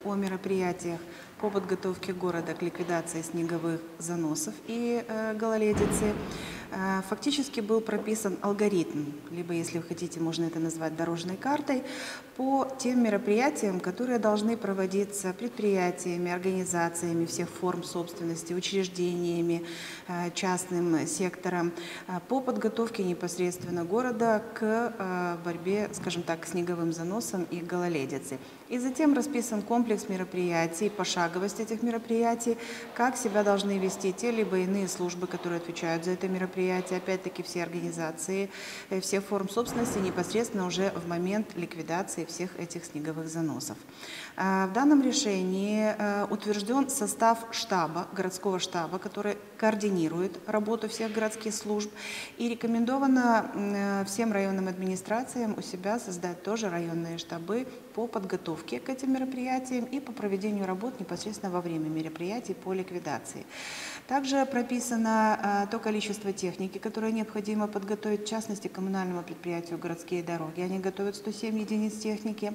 О мероприятиях по подготовке города к ликвидации снеговых заносов и гололедицы. Фактически был прописан алгоритм, либо, если вы хотите, можно это назвать дорожной картой, по тем мероприятиям, которые должны проводиться предприятиями, организациями всех форм собственности, учреждениями, частным сектором по подготовке непосредственно города к борьбе, скажем так, с снеговым заносом и гололедицей. И затем расписан комплекс мероприятий, пошаговость этих мероприятий, как себя должны вести те либо иные службы, которые отвечают за это мероприятие, опять-таки все организации, всех форм собственности непосредственно уже в момент ликвидации всех этих снеговых заносов. В данном решении утвержден состав штаба, городского штаба, который координирует работу всех городских служб, и рекомендовано всем районным администрациям у себя создать тоже районные штабы по подготовке к этим мероприятиям и по проведению работ непосредственно во время мероприятий по ликвидации. Также прописано то количество техники, которое необходимо подготовить, в частности, коммунальному предприятию «Городские дороги». Они готовят 107 единиц техники.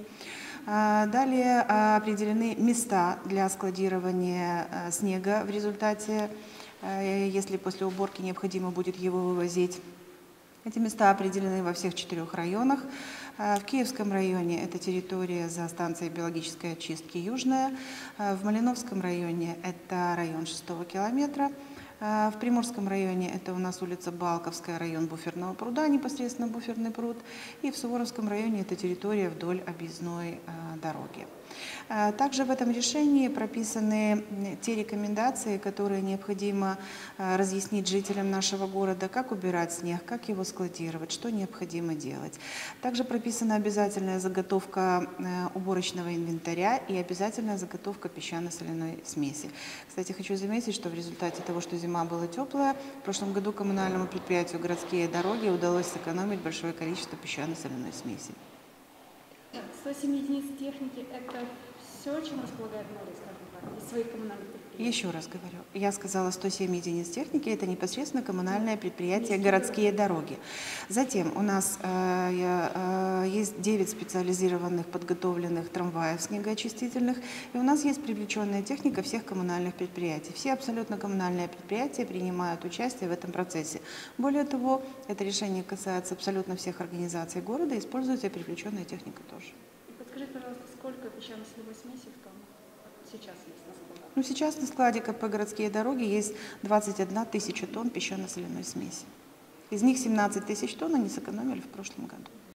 Далее определены места для складирования снега в результате, если после уборки необходимо будет его вывозить. Эти места определены во всех 4 районах. В Киевском районе это территория за станцией биологической очистки «Южная». В Малиновском районе это район 6-го километра. В Приморском районе это у нас улица Балковская, район Буферного пруда, непосредственно Буферный пруд. И в Суворовском районе это территория вдоль объездной дороги. Также в этом решении прописаны те рекомендации, которые необходимо разъяснить жителям нашего города, как убирать снег, как его складировать, что необходимо делать. Также прописана обязательная заготовка уборочного инвентаря и обязательная заготовка песчано-соляной смеси. Кстати, хочу заметить, что в результате того, что зима была теплая, в прошлом году коммунальному предприятию «Городские дороги» удалось сэкономить большое количество песчано-соляной смеси. 107 единиц техники – это все, чем располагает мэрия, скажем так, из своих коммунальных предприятий? Еще раз говорю, я сказала 107 единиц техники, это непосредственно коммунальное предприятие «Городские дороги». Затем у нас есть 9 специализированных подготовленных трамваев снегоочистительных, и у нас есть привлеченная техника всех коммунальных предприятий. Все абсолютно коммунальные предприятия принимают участие в этом процессе. Более того, это решение касается абсолютно всех организаций города, используется и привлеченная техника тоже. Подскажите, пожалуйста, сколько песчано-солевой смеси в тоннах сейчас есть на складах? Ну, сейчас на складе КП «Городские дороги» есть 21 тысяча тонн песчано-соляной смеси. Из них 17 тысяч тонн они сэкономили в прошлом году.